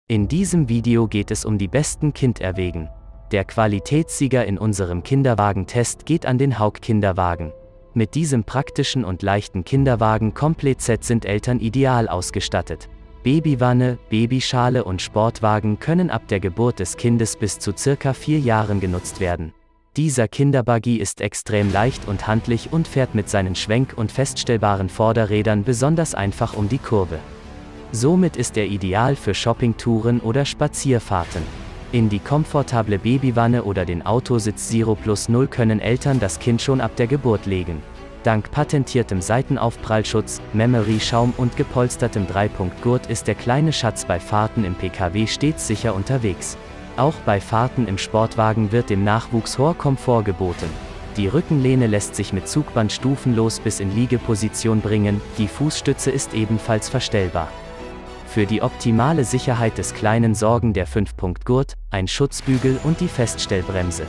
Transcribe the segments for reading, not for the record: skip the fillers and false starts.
In diesem Video geht es um die besten Kinderwägen. Der Qualitätssieger in unserem Kinderwagentest geht an den Hauck Kinderwagen. Mit diesem praktischen und leichten Kinderwagen Komplett-Set sind Eltern ideal ausgestattet. Babywanne, Babyschale und Sportwagen können ab der Geburt des Kindes bis zu ca. 4 Jahren genutzt werden. Dieser Kinderbuggy ist extrem leicht und handlich und fährt mit seinen schwenk- und feststellbaren Vorderrädern besonders einfach um die Kurve. Somit ist er ideal für Shoppingtouren oder Spazierfahrten. In die komfortable Babywanne oder den Autositz Zero Plus 0 können Eltern das Kind schon ab der Geburt legen. Dank patentiertem Seitenaufprallschutz, Memory-Schaum und gepolstertem 3-Punkt-Gurt ist der kleine Schatz bei Fahrten im Pkw stets sicher unterwegs. Auch bei Fahrten im Sportwagen wird dem Nachwuchs hoher Komfort geboten. Die Rückenlehne lässt sich mit Zugband stufenlos bis in Liegeposition bringen, die Fußstütze ist ebenfalls verstellbar. Für die optimale Sicherheit des Kleinen sorgen der 5-Punkt-Gurt, ein Schutzbügel und die Feststellbremse.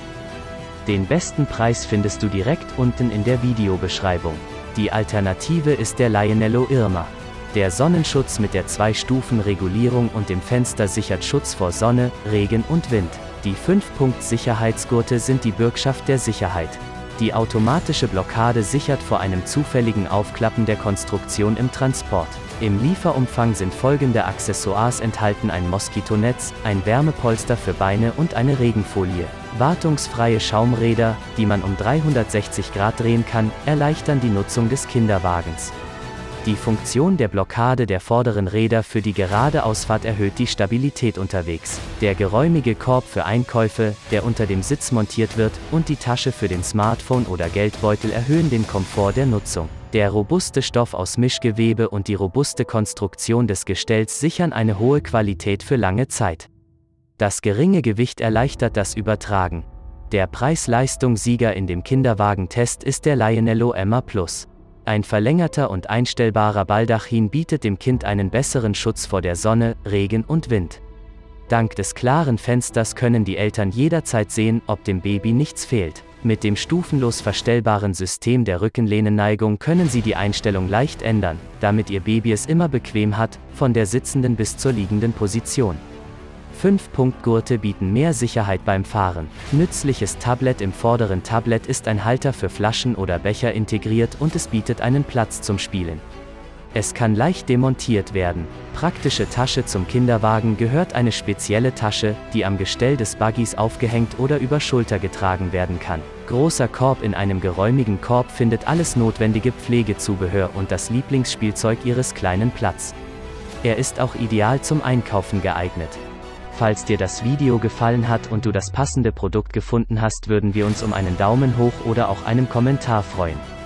Den besten Preis findest du direkt unten in der Videobeschreibung. Die Alternative ist der Lionello Irma. Der Sonnenschutz mit der 2-Stufen-Regulierung und dem Fenster sichert Schutz vor Sonne, Regen und Wind. Die 5-Punkt-Sicherheitsgurte sind die Bürgschaft der Sicherheit. Die automatische Blockade sichert vor einem zufälligen Aufklappen der Konstruktion im Transport. Im Lieferumfang sind folgende Accessoires enthalten: ein Moskitonetz, ein Wärmepolster für Beine und eine Regenfolie. Wartungsfreie Schaumräder, die man um 360 Grad drehen kann, erleichtern die Nutzung des Kinderwagens. Die Funktion der Blockade der vorderen Räder für die gerade Ausfahrt erhöht die Stabilität unterwegs. Der geräumige Korb für Einkäufe, der unter dem Sitz montiert wird, und die Tasche für den Smartphone oder Geldbeutel erhöhen den Komfort der Nutzung. Der robuste Stoff aus Mischgewebe und die robuste Konstruktion des Gestells sichern eine hohe Qualität für lange Zeit. Das geringe Gewicht erleichtert das Übertragen. Der Preis-Leistung-Sieger in dem Kinderwagentest ist der Lionello Irma Plus. Ein verlängerter und einstellbarer Baldachin bietet dem Kind einen besseren Schutz vor der Sonne, Regen und Wind. Dank des klaren Fensters können die Eltern jederzeit sehen, ob dem Baby nichts fehlt. Mit dem stufenlos verstellbaren System der Rückenlehnenneigung können Sie die Einstellung leicht ändern, damit Ihr Baby es immer bequem hat, von der sitzenden bis zur liegenden Position. 5-Punkt-Gurte bieten mehr Sicherheit beim Fahren. Nützliches Tablet: im vorderen Tablet ist ein Halter für Flaschen oder Becher integriert und es bietet einen Platz zum Spielen. Es kann leicht demontiert werden. Praktische Tasche: zum Kinderwagen gehört eine spezielle Tasche, die am Gestell des Buggys aufgehängt oder über Schulter getragen werden kann. Großer Korb: in einem geräumigen Korb findet alles notwendige Pflegezubehör und das Lieblingsspielzeug Ihres Kleinen Platz. Er ist auch ideal zum Einkaufen geeignet. Falls dir das Video gefallen hat und du das passende Produkt gefunden hast, würden wir uns um einen Daumen hoch oder auch einen Kommentar freuen.